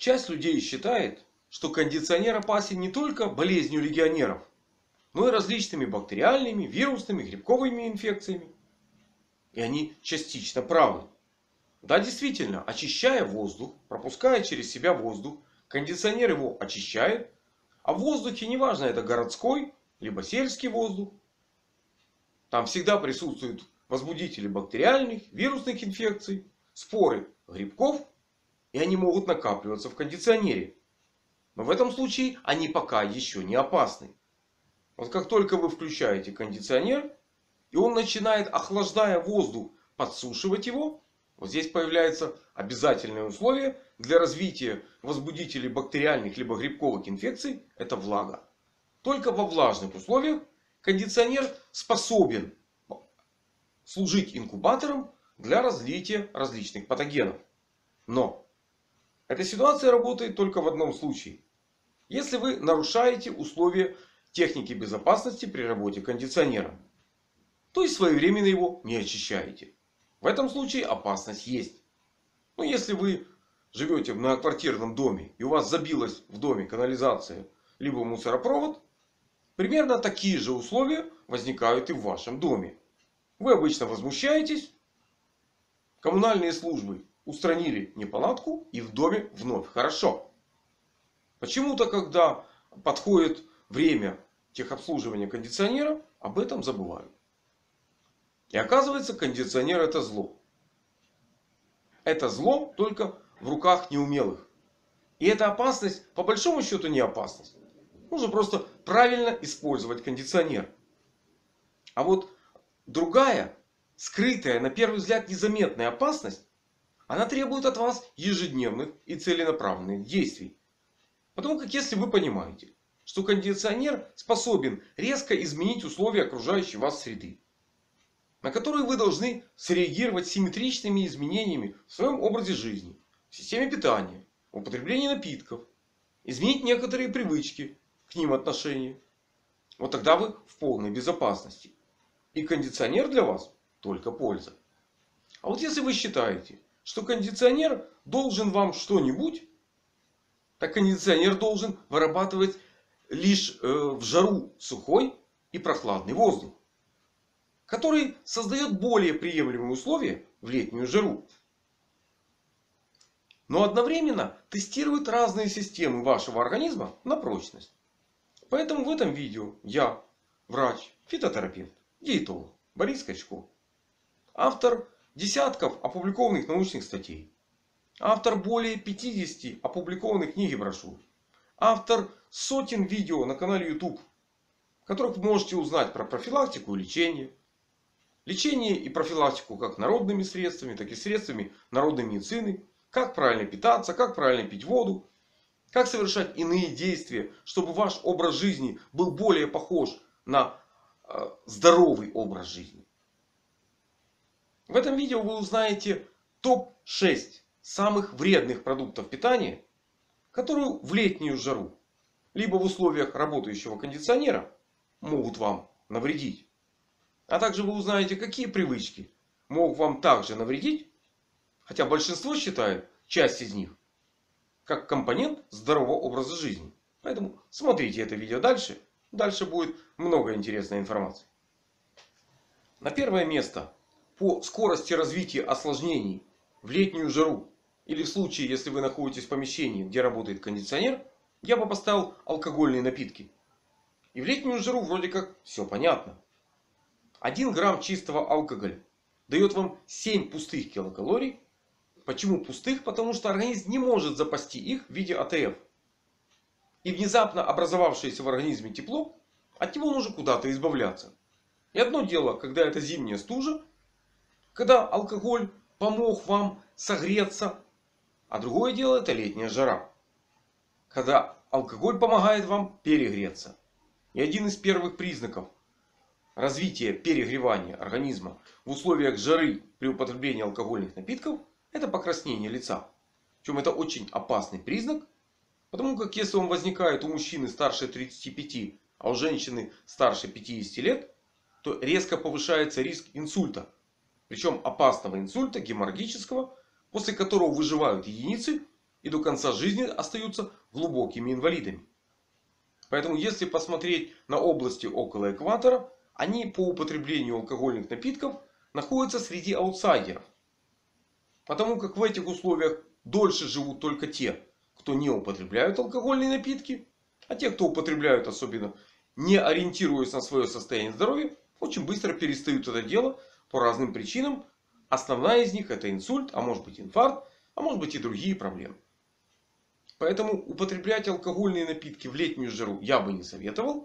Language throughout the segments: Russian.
Часть людей считает, что кондиционер опасен не только болезнью легионеров, но и различными бактериальными, вирусными, грибковыми инфекциями. И они частично правы. Да, действительно, очищая воздух, пропуская через себя воздух, кондиционер его очищает. А в воздухе, неважно, это городской, либо сельский воздух, там всегда присутствуют возбудители бактериальных, вирусных инфекций, споры грибков. И они могут накапливаться в кондиционере. Но в этом случае они пока еще не опасны. Вот как только вы включаете кондиционер, и он начинает, охлаждая воздух, подсушивать его, вот здесь появляется обязательное условие для развития возбудителей бактериальных либо грибковых инфекций. Это влага. Только во влажных условиях кондиционер способен служить инкубатором для развития различных патогенов. Но эта ситуация работает только в одном случае. Если вы нарушаете условия техники безопасности при работе кондиционера. То есть своевременно его не очищаете. В этом случае опасность есть. Но если вы живете в многоквартирном доме и у вас забилась в доме канализация либо мусоропровод, примерно такие же условия возникают и в вашем доме. Вы обычно возмущаетесь. Коммунальные службы устранили неполадку, и в доме вновь хорошо. Почему-то, когда подходит время техобслуживания кондиционера, об этом забывают. И оказывается, кондиционер — это зло. Это зло только в руках неумелых. И эта опасность, по большому счету, не опасность. Нужно просто правильно использовать кондиционер. А вот другая, скрытая, на первый взгляд незаметная опасность, она требует от вас ежедневных и целенаправленных действий. Потому как если вы понимаете, что кондиционер способен резко изменить условия окружающей вас среды, на которые вы должны среагировать симметричными изменениями в своем образе жизни, в системе питания, в употреблении напитков, изменить некоторые привычки к ним отношения, вот тогда вы в полной безопасности. И кондиционер для вас только польза. А вот если вы считаете, что кондиционер должен вам что-нибудь, так кондиционер должен вырабатывать лишь в жару сухой и прохладный воздух, который создает более приемлемые условия в летнюю жару. Но одновременно тестирует разные системы вашего организма на прочность. Поэтому в этом видео я, врач, фитотерапевт, диетолог Борис Качков, автор десятков опубликованных научных статей, автор более 50 опубликованных книг и брошюр, автор сотен видео на канале YouTube, в которых вы можете узнать про профилактику и лечение. Лечение и профилактику как народными средствами, так и средствами народной медицины. Как правильно питаться, как правильно пить воду. Как совершать иные действия, чтобы ваш образ жизни был более похож на здоровый образ жизни. В этом видео вы узнаете топ-6 самых вредных продуктов питания, которые в летнюю жару, либо в условиях работающего кондиционера, могут вам навредить. А также вы узнаете, какие привычки могут вам также навредить. Хотя большинство считает часть из них как компонент здорового образа жизни. Поэтому смотрите это видео дальше. Дальше будет много интересной информации. На первое место по скорости развития осложнений в летнюю жару, или в случае, если вы находитесь в помещении, где работает кондиционер, я бы поставил алкогольные напитки. И в летнюю жару вроде как все понятно. 1 грамм чистого алкоголя дает вам 7 пустых килокалорий. Почему пустых? Потому что организм не может запасти их в виде АТФ. И внезапно образовавшееся в организме тепло, от него нужно куда-то избавляться. И одно дело, когда это зимняя стужа, когда алкоголь помог вам согреться. А другое дело, это летняя жара, когда алкоголь помогает вам перегреться. И один из первых признаков развития перегревания организма в условиях жары при употреблении алкогольных напитков — это покраснение лица. Причем это очень опасный признак. Потому как если он возникает у мужчины старше 35, а у женщины старше 50 лет, то резко повышается риск инсульта. Причем опасного инсульта, геморрагического, после которого выживают единицы. и до конца жизни остаются глубокими инвалидами. Поэтому если посмотреть на области около экватора, они по употреблению алкогольных напитков находятся среди аутсайдеров. Потому как в этих условиях дольше живут только те, кто не употребляют алкогольные напитки. А те, кто употребляют, особенно не ориентируясь на свое состояние здоровья, очень быстро перестают это дело по разным причинам. Основная из них это инсульт, а может быть инфаркт, а может быть и другие проблемы. Поэтому употреблять алкогольные напитки в летнюю жару я бы не советовал.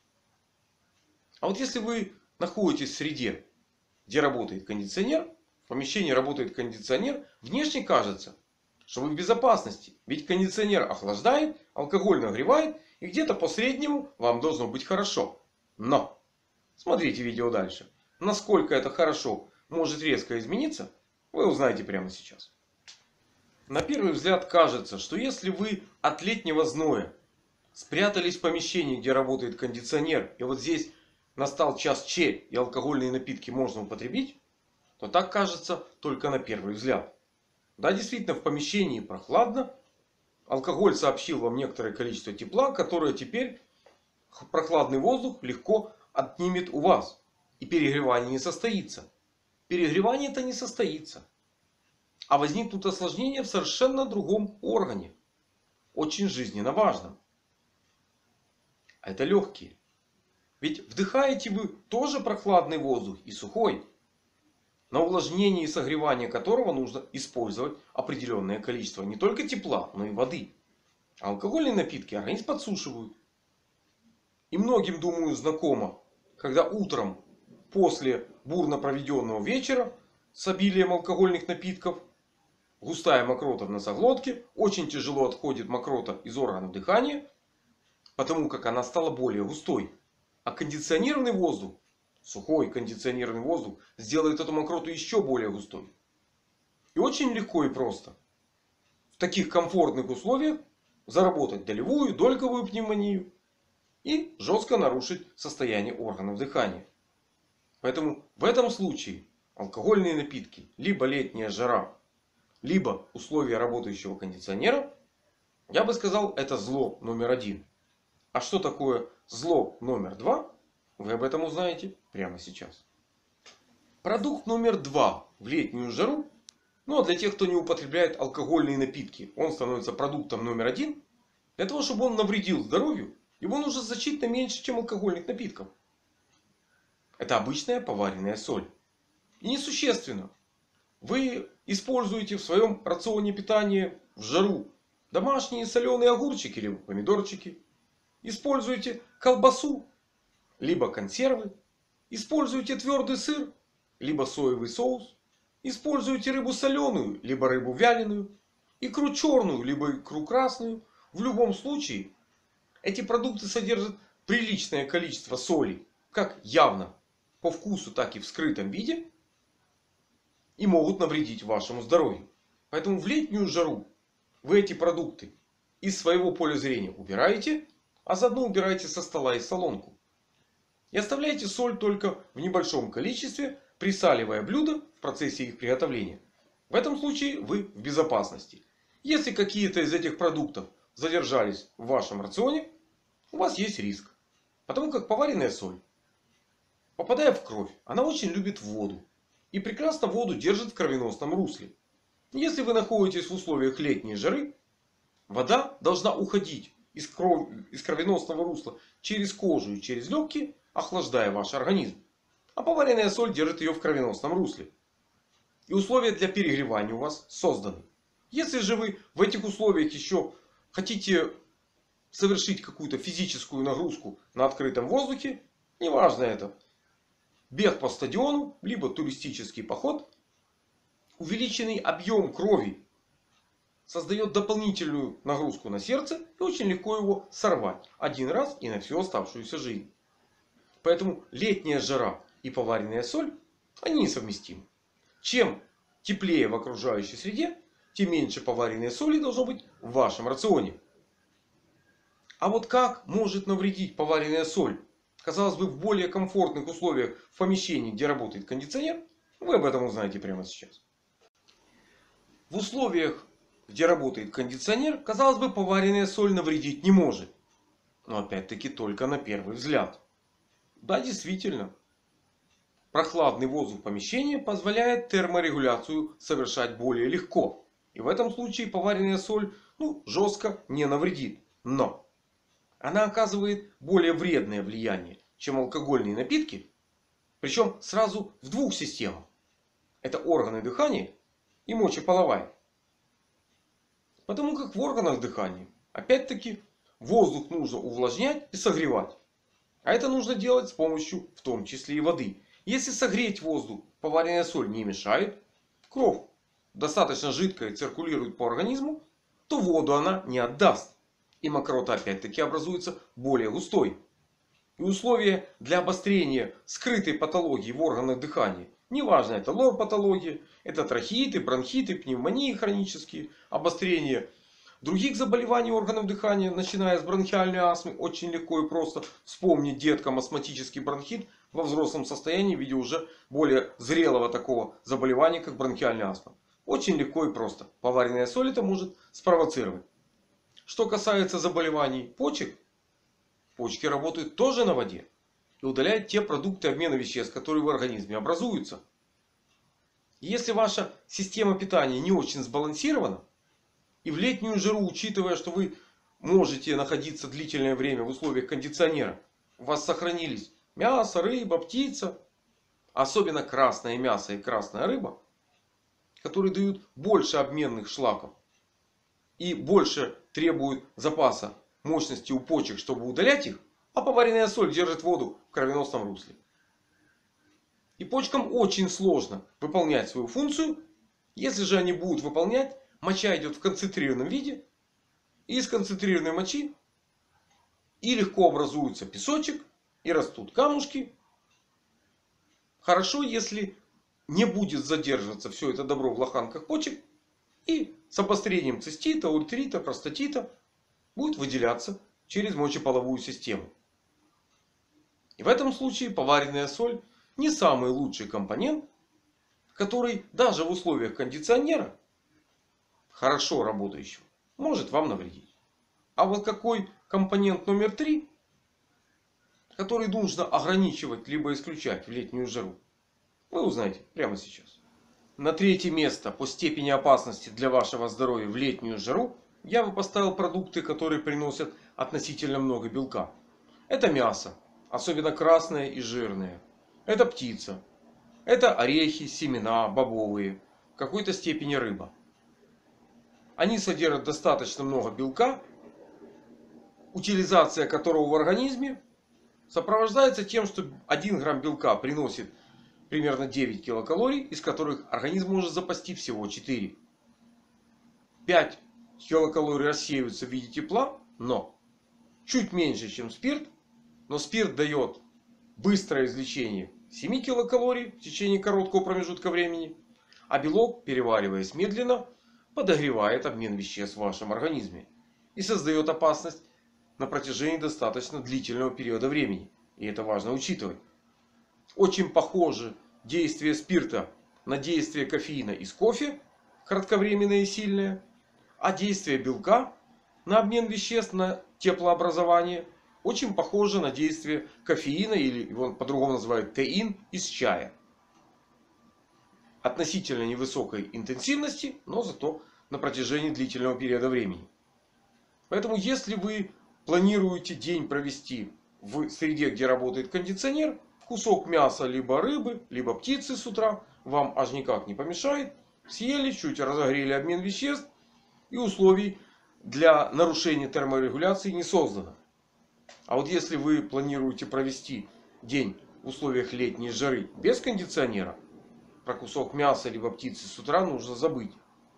А вот если вы находитесь в среде, где работает кондиционер, в помещении работает кондиционер, внешне кажется, что вы в безопасности. Ведь кондиционер охлаждает, алкоголь нагревает, и где-то по среднему вам должно быть хорошо. Но смотрите видео дальше. Насколько это хорошо может резко измениться, вы узнаете прямо сейчас. На первый взгляд кажется, что если вы от летнего зноя спрятались в помещении, где работает кондиционер, и вот здесь настал час Ч и алкогольные напитки можно употребить, то так кажется только на первый взгляд. Да, действительно, в помещении прохладно. Алкоголь сообщил вам некоторое количество тепла, которое теперь прохладный воздух легко отнимет у вас. И перегревание не состоится. Перегревание это не состоится. А возникнут осложнения в совершенно другом органе. Очень жизненно важном. А это легкие. Ведь вдыхаете вы тоже прохладный воздух и сухой. На увлажнение и согревание которого нужно использовать определенное количество не только тепла, но и воды. А алкогольные напитки организм подсушивают. И многим, думаю, знакомо, когда утром после бурно проведенного вечера с обилием алкогольных напитков густая мокрота в носоглотке, очень тяжело отходит мокрота из органов дыхания, потому как она стала более густой. А кондиционированный воздух, сухой кондиционированный воздух, сделает эту мокроту еще более густой. И очень легко и просто в таких комфортных условиях заработать долевую, дольковую пневмонию и жестко нарушить состояние органов дыхания. Поэтому в этом случае алкогольные напитки, либо летняя жара, либо условия работающего кондиционера, я бы сказал, это зло номер один. А что такое зло номер два, вы об этом узнаете прямо сейчас. Продукт номер два в летнюю жару, ну а для тех, кто не употребляет алкогольные напитки, он становится продуктом номер один. Для того, чтобы он навредил здоровью, его нужно значительно меньше, чем алкогольных напитков. Это обычная поваренная соль. И несущественно. Вы используете в своем рационе питания в жару домашние соленые огурчики либо помидорчики. Используете колбасу либо консервы. Используете твердый сыр либо соевый соус. Используете рыбу соленую либо рыбу вяленую. Икру черную либо икру красную. В любом случае эти продукты содержат приличное количество соли. Как явно по вкусу, так и в скрытом виде. И могут навредить вашему здоровью. Поэтому в летнюю жару вы эти продукты из своего поля зрения убираете. А заодно убираете со стола и солонку. И оставляете соль только в небольшом количестве, присаливая блюда в процессе их приготовления. В этом случае вы в безопасности. Если какие-то из этих продуктов задержались в вашем рационе, у вас есть риск. Потому как поваренная соль, попадая в кровь, она очень любит воду. И прекрасно воду держит в кровеносном русле. Если вы находитесь в условиях летней жары, вода должна уходить из кровеносного русла через кожу и через легкие, охлаждая ваш организм. А поваренная соль держит ее в кровеносном русле. И условия для перегревания у вас созданы. Если же вы в этих условиях еще хотите совершить какую-то физическую нагрузку на открытом воздухе, неважно это, бег по стадиону, либо туристический поход, увеличенный объем крови создает дополнительную нагрузку на сердце и очень легко его сорвать один раз и на всю оставшуюся жизнь. Поэтому летняя жара и поваренная соль, они несовместимы. Чем теплее в окружающей среде, тем меньше поваренной соли должно быть в вашем рационе. А вот как может навредить поваренная соль? Казалось бы, в более комфортных условиях в помещении, где работает кондиционер, вы об этом узнаете прямо сейчас. В условиях где работает кондиционер, казалось бы, поваренная соль навредить не может. Но опять-таки только на первый взгляд. Да, действительно. Прохладный воздух помещения позволяет терморегуляцию совершать более легко. И в этом случае поваренная соль жестко не навредит. Но она оказывает более вредное влияние, чем алкогольные напитки. Причем сразу в двух системах. Это органы дыхания и мочеполовая. Потому как в органах дыхания, опять-таки, воздух нужно увлажнять и согревать. А это нужно делать с помощью, в том числе и воды. Если согреть воздух, поваренная соль не мешает, кровь достаточно жидкая циркулирует по организму, то воду она не отдаст. И мокрота опять-таки образуется более густой. И условия для обострения скрытой патологии в органах дыхания. Неважно, это лор-патология, это трахеиты, бронхиты, пневмонии хронические, обострение других заболеваний органов дыхания, начиная с бронхиальной астмы. Очень легко и просто вспомнить деткам астматический бронхит во взрослом состоянии в виде уже более зрелого такого заболевания, как бронхиальная астма. Очень легко и просто. Поваренная соль это может спровоцировать. Что касается заболеваний почек, почки работают тоже на воде. И удаляют те продукты обмена веществ, которые в организме образуются. Если ваша система питания не очень сбалансирована, и в летнюю жару, учитывая, что вы можете находиться длительное время в условиях кондиционера, у вас сохранились мясо, рыба, птица, особенно красное мясо и красная рыба, которые дают больше обменных шлаков и больше требуют запаса мощности у почек, чтобы удалять их, а поваренная соль держит воду в кровеносном русле. И почкам очень сложно выполнять свою функцию. Если же они будут выполнять, моча идет в концентрированном виде. И из концентрированной мочи и легко образуется песочек, и растут камушки. Хорошо, если не будет задерживаться все это добро в лоханках почек. И с обострением цистита, ультрита, простатита будет выделяться через мочеполовую систему. И в этом случае поваренная соль не самый лучший компонент, который даже в условиях кондиционера, хорошо работающего, может вам навредить. А вот какой компонент номер 3, который нужно ограничивать либо исключать в летнюю жару, вы узнаете прямо сейчас. На третье место по степени опасности для вашего здоровья в летнюю жару я бы поставил продукты, которые приносят относительно много белка. Это мясо, особенно красное и жирное. Это птица. Это орехи, семена, бобовые. В какой-то степени рыба. Они содержат достаточно много белка, утилизация которого в организме сопровождается тем, что 1 грамм белка приносит примерно 9 килокалорий, из которых организм может запасти всего 4. 5 килокалорий рассеиваются в виде тепла, но чуть меньше, чем спирт. Но спирт дает быстрое извлечение 7 килокалорий в течение короткого промежутка времени. А белок, перевариваясь медленно, подогревает обмен веществ в вашем организме. И создает опасность на протяжении достаточно длительного периода времени. И это важно учитывать. Очень похоже действие спирта на действие кофеина из кофе. Кратковременное и сильное. А действие белка на обмен веществ, на теплообразование очень похоже на действие кофеина, или его по-другому называют теин, из чая. Относительно невысокой интенсивности, но зато на протяжении длительного периода времени. Поэтому если вы планируете день провести в среде, где работает кондиционер, кусок мяса, либо рыбы, либо птицы с утра вам аж никак не помешает. Съели, чуть разогрели обмен веществ, и условий для нарушения терморегуляции не создано. А вот если вы планируете провести день в условиях летней жары без кондиционера, про кусок мяса либо птицы с утра нужно забыть.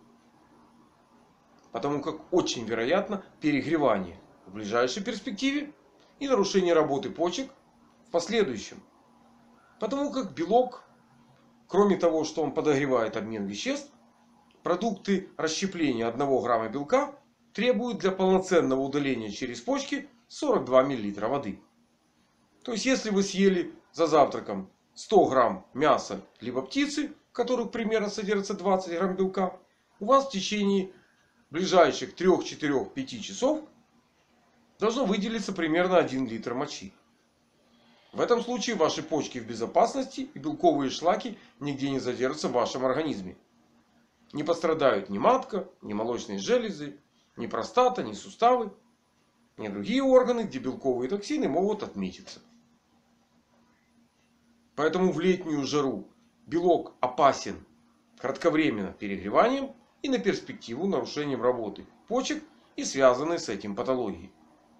Потому как очень вероятно перегревание в ближайшей перспективе и нарушение работы почек в последующем. Потому как белок, кроме того, что он подогревает обмен веществ, продукты расщепления 1 грамма белка требуют для полноценного удаления через почки 42 мл воды. То есть, если вы съели за завтраком 100 грамм мяса либо птицы, в которых примерно содержится 20 грамм белка, у вас в течение ближайших 3, 4, 5 часов должно выделиться примерно 1 литр мочи. В этом случае ваши почки в безопасности и белковые шлаки нигде не задержатся в вашем организме. Не пострадают ни матка, ни молочные железы, ни простата, ни суставы, ни другие органы, где белковые токсины могут отметиться. Поэтому в летнюю жару белок опасен кратковременно перегреванием и на перспективу нарушением работы почек и связанной с этим патологии.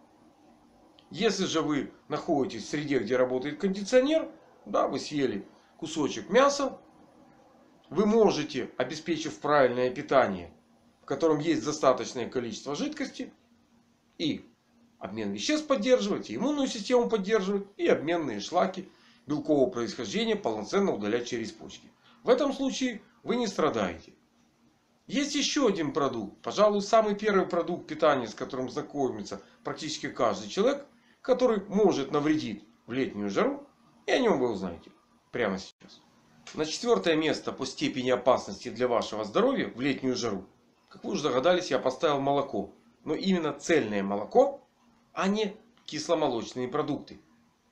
Если же вы находитесь в среде, где работает кондиционер, да, вы съели кусочек мяса, вы можете, обеспечив правильное питание, в котором есть достаточное количество жидкости, и обмен веществ поддерживать, и иммунную систему поддерживать, и обменные шлаки белкового происхождения полноценно удалять через почки. В этом случае вы не страдаете. Есть еще один продукт, пожалуй, самый первый продукт питания, с которым знакомится практически каждый человек, который может навредить в летнюю жару, и о нем вы узнаете прямо сейчас. На 4 место по степени опасности для вашего здоровья в летнюю жару, как вы уже догадались, я поставил молоко. Но именно цельное молоко, а не кисломолочные продукты.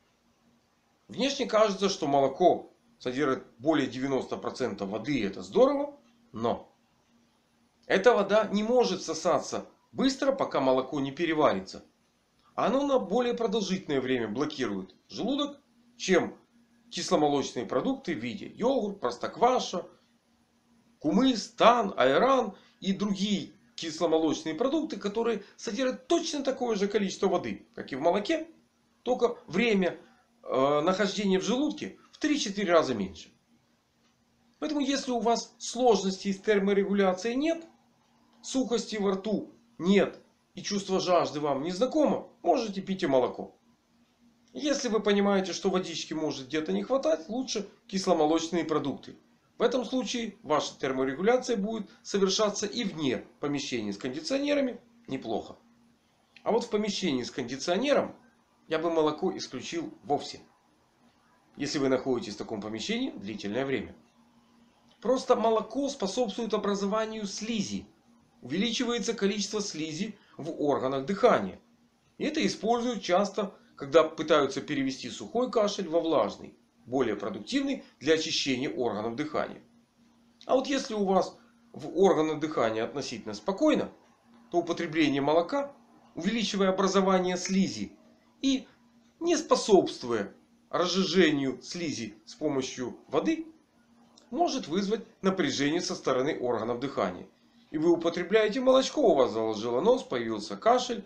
Внешне кажется, что молоко содержит более 90% воды, и это здорово. Но эта вода не может всосаться быстро, пока молоко не переварится. Оно на более продолжительное время блокирует желудок, чем кисломолочные продукты в виде йогурт, простокваша, кумыс, тан, айран и другие кисломолочные продукты, которые содержат точно такое же количество воды, как и в молоке, только время нахождения в желудке в 3-4 раза меньше. Поэтому если у вас сложностей с терморегуляцией нет, сухости во рту нет и чувство жажды вам не знакомо, можете пить и молоко. Если вы понимаете, что водички может где-то не хватать, лучше кисломолочные продукты. В этом случае ваша терморегуляция будет совершаться и вне помещений с кондиционерами. Неплохо. А вот в помещении с кондиционером я бы молоко исключил вовсе. Если вы находитесь в таком помещении длительное время. Просто молоко способствует образованию слизи. Увеличивается количество слизи в органах дыхания. И это используют часто, когда пытаются перевести сухой кашель во влажный. Более продуктивный для очищения органов дыхания. А вот если у вас в органах дыхания относительно спокойно, то употребление молока, увеличивая образование слизи и не способствуя разжижению слизи с помощью воды, может вызвать напряжение со стороны органов дыхания. И вы употребляете молочко, у вас заложило нос, появился кашель.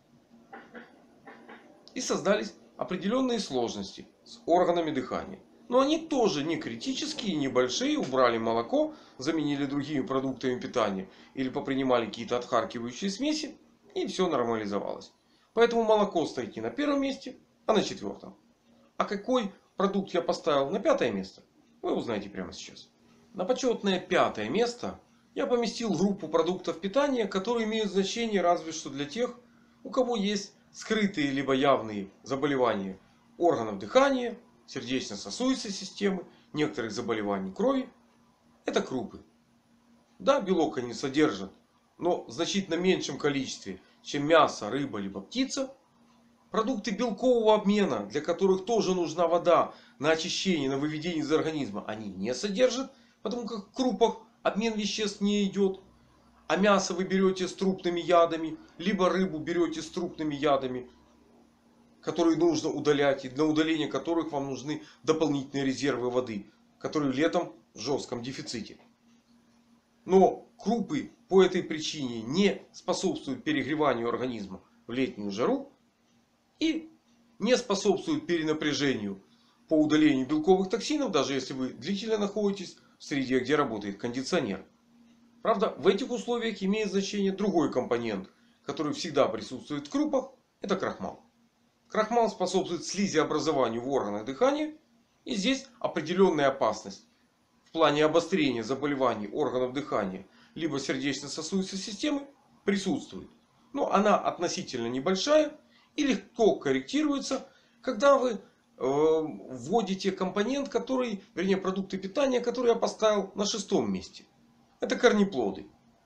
И создались определенные сложности с органами дыхания. Но они тоже не критические, небольшие. Убрали молоко, заменили другими продуктами питания. Или попринимали какие-то отхаркивающие смеси. И все нормализовалось. Поэтому молоко стоит не на 1 месте, а на 4. А какой продукт я поставил на 5 место, вы узнаете прямо сейчас. На почетное 5 место я поместил группу продуктов питания, которые имеют значение разве что для тех, у кого есть скрытые либо явные заболевания органов дыхания, сердечно-сосудистой системы, некоторых заболеваний крови. Это крупы. Да, белок они содержат, но в значительно меньшем количестве, чем мясо, рыба либо птица. Продукты белкового обмена, для которых тоже нужна вода на очищение, на выведение из организма, они не содержат, потому как в крупах обмен веществ не идет. А мясо вы берете с трупными ядами, либо рыбу берете с трупными ядами, которые нужно удалять, и для удаления которых вам нужны дополнительные резервы воды, которые летом в жестком дефиците. Но крупы по этой причине не способствуют перегреванию организма в летнюю жару и не способствуют перенапряжению по удалению белковых токсинов, даже если вы длительно находитесь в среде, где работает кондиционер. Правда, в этих условиях имеет значение другой компонент, который всегда присутствует в крупах. Это крахмал. Крахмал способствует слизеобразованию в органах дыхания. И здесь определенная опасность в плане обострения заболеваний органов дыхания либо сердечно-сосудистой системы присутствует. Но она относительно небольшая и легко корректируется, когда вы вводите компонент, вернее продукты питания, которые я поставил на 6 месте. Это корнеплоды.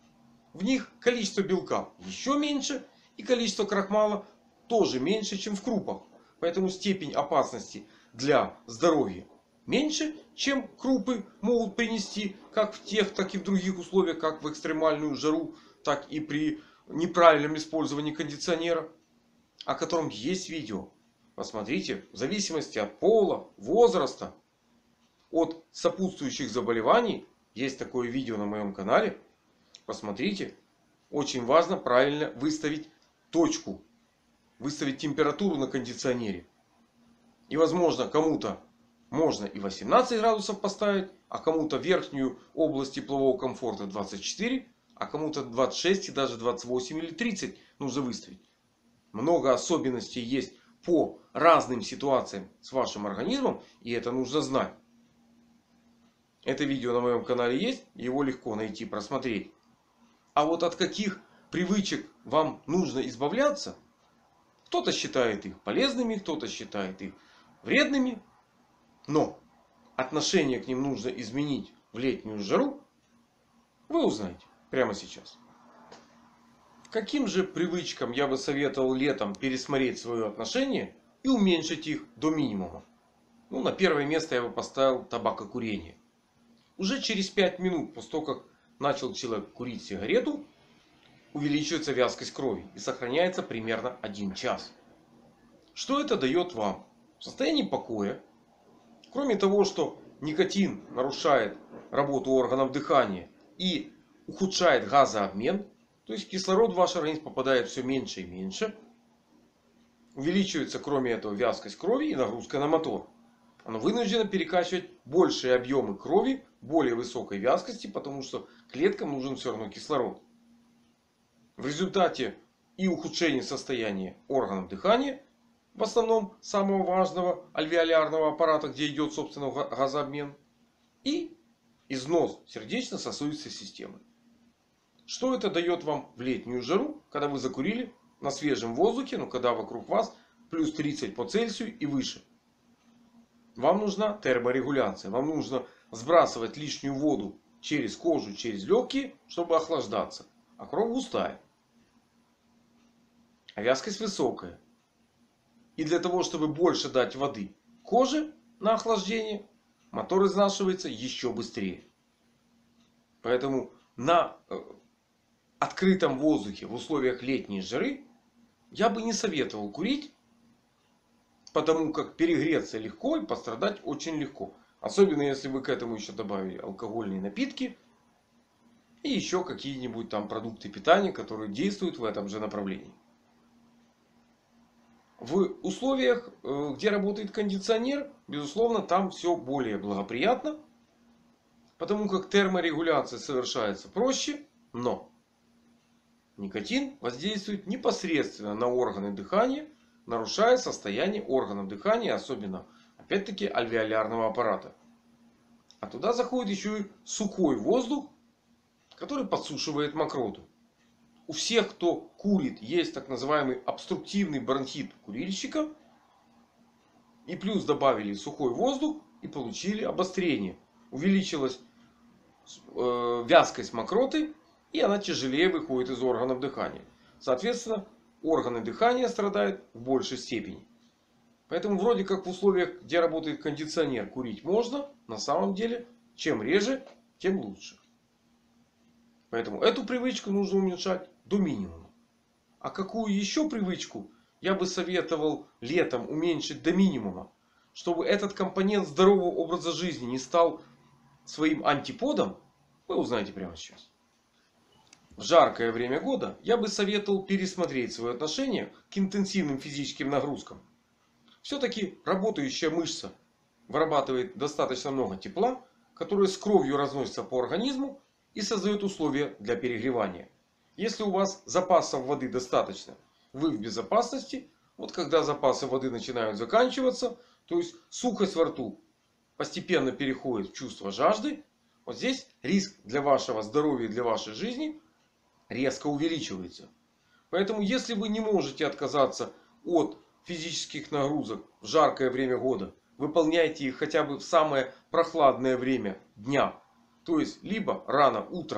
в них количество белка еще меньше. И количество крахмала тоже меньше, чем в крупах. Поэтому степень опасности для здоровья меньше, чем крупы могут принести. Как в тех, так и в других условиях. Как в экстремальную жару, так и при неправильном использовании кондиционера. О котором есть видео. Посмотрите, в зависимости от пола, возраста, от сопутствующих заболеваний. Есть такое видео на моем канале. Посмотрите. Очень важно правильно выставить точку. Выставить температуру на кондиционере. И возможно кому-то можно и 18 градусов поставить. А кому-то верхнюю область теплового комфорта 24. А кому-то 26 и даже 28 или 30 нужно выставить. Много особенностей есть по разным ситуациям с вашим организмом. И это нужно знать. Это видео на моем канале есть. Его легко найти, просмотреть. А вот от каких привычек вам нужно избавляться? Кто-то считает их полезными, кто-то считает их вредными. Но отношение к ним нужно изменить в летнюю жару. Вы узнаете прямо сейчас. Каким же привычкам я бы советовал летом пересмотреть свое отношение и уменьшить их до минимума? Ну, на первое место я бы поставил табакокурение. Уже через 5 минут после того, как начал человек курить сигарету, увеличивается вязкость крови и сохраняется примерно 1 час. Что это дает вам? В состоянии покоя, кроме того, что никотин нарушает работу органов дыхания и ухудшает газообмен, то есть кислород в ваш организм попадает все меньше и меньше, увеличивается кроме этого вязкость крови и нагрузка на мотор. Оно вынуждено перекачивать большие объемы крови более высокой вязкости, потому что клеткам нужен все равно кислород. В результате и ухудшение состояния органов дыхания, в основном самого важного альвеолярного аппарата, где идет собственно газообмен, и износ сердечно-сосудистой системы. Что это дает вам в летнюю жару, когда вы закурили на свежем воздухе, но когда вокруг вас плюс 30 по Цельсию и выше? Вам нужна терморегуляция. Вам нужно сбрасывать лишнюю воду через кожу, через легкие, чтобы охлаждаться. А кровь густая. А вязкость высокая. И для того, чтобы больше дать воды коже на охлаждение, мотор изнашивается еще быстрее. Поэтому на открытом воздухе в условиях летней жары я бы не советовал курить. Потому как перегреться легко и пострадать очень легко. Особенно если вы к этому еще добавили алкогольные напитки. И еще какие-нибудь там продукты питания, которые действуют в этом же направлении. В условиях, где работает кондиционер, безусловно, там все более благоприятно. Потому как терморегуляция совершается проще. Но никотин воздействует непосредственно на органы дыхания, нарушая состояние органов дыхания, особенно, опять-таки, альвеолярного аппарата. А туда заходит еще и сухой воздух, который подсушивает мокроту. У всех, кто курит, есть так называемый обструктивный бронхит курильщика. И плюс добавили сухой воздух и получили обострение. Увеличилась вязкость мокроты, и она тяжелее выходит из органов дыхания. Соответственно, органы дыхания страдают в большей степени. Поэтому вроде как в условиях, где работает кондиционер, курить можно. На самом деле, чем реже, тем лучше. Поэтому эту привычку нужно уменьшать до минимума. А какую еще привычку я бы советовал летом уменьшить до минимума? Чтобы этот компонент здорового образа жизни не стал своим антиподом, вы узнаете прямо сейчас. В жаркое время года я бы советовал пересмотреть свое отношение к интенсивным физическим нагрузкам. Все-таки работающая мышца вырабатывает достаточно много тепла, которое с кровью разносится по организму и создает условия для перегревания. Если у вас запасов воды достаточно, вы в безопасности. Вот когда запасы воды начинают заканчиваться, то есть сухость во рту постепенно переходит в чувство жажды, вот здесь риск для вашего здоровья и для вашей жизни резко увеличивается. Поэтому если вы не можете отказаться от физических нагрузок в жаркое время года, выполняйте их хотя бы в самое прохладное время дня. То есть либо рано утром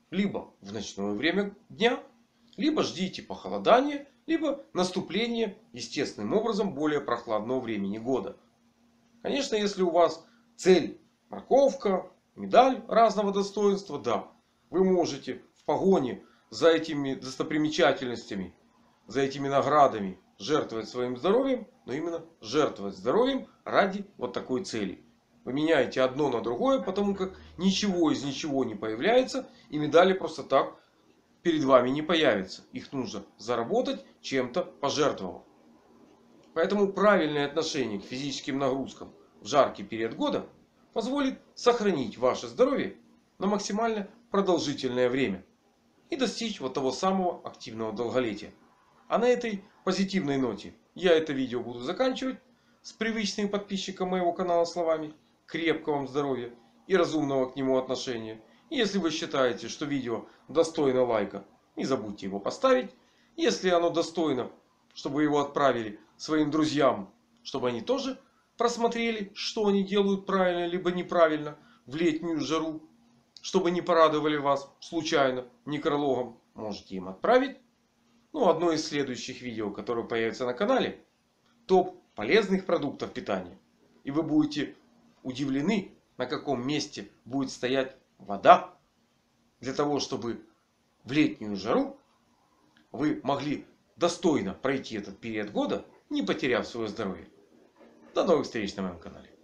либо в ночное время дня, либо ждите похолодания, либо наступления естественным образом более прохладного времени года. Конечно, если у вас цель морковка, медаль разного достоинства, да, вы можете в погоне за этими достопримечательностями, за этими наградами жертвовать своим здоровьем, но именно жертвовать здоровьем ради вот такой цели. Вы меняете одно на другое, потому как ничего из ничего не появляется, и медали просто так перед вами не появятся. Их нужно заработать, чем-то пожертвовав. Поэтому правильное отношение к физическим нагрузкам в жаркий период года позволит сохранить ваше здоровье на максимально продолжительное время и достичь вот того самого активного долголетия. А на этой позитивной ноте я это видео буду заканчивать с привычными подписчикам моего канала словами: крепкого вам здоровья и разумного к нему отношения. И если вы считаете, что видео достойно лайка, не забудьте его поставить. Если оно достойно, чтобы его отправили своим друзьям, чтобы они тоже просмотрели, что они делают правильно либо неправильно в летнюю жару, чтобы не порадовали вас случайно некрологом, можете им отправить. Ну, одно из следующих видео, которое появится на канале, топ полезных продуктов питания. И вы будете удивлены, на каком месте будет стоять вода, для того, чтобы в летнюю жару вы могли достойно пройти этот период года, не потеряв свое здоровье. До новых встреч на моем канале.